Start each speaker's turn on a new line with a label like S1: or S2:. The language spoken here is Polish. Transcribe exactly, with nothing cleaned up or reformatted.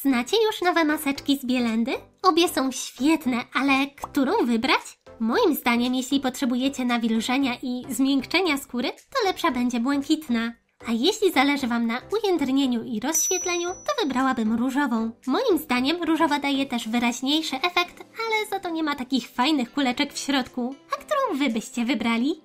S1: Znacie już nowe maseczki z Bielendy? Obie są świetne, ale którą wybrać? Moim zdaniem, jeśli potrzebujecie nawilżenia i zmiękczenia skóry, to lepsza będzie błękitna. A jeśli zależy Wam na ujędrnieniu i rozświetleniu, to wybrałabym różową. Moim zdaniem różowa daje też wyraźniejszy efekt, ale za to nie ma takich fajnych kuleczek w środku. A którą Wy byście wybrali?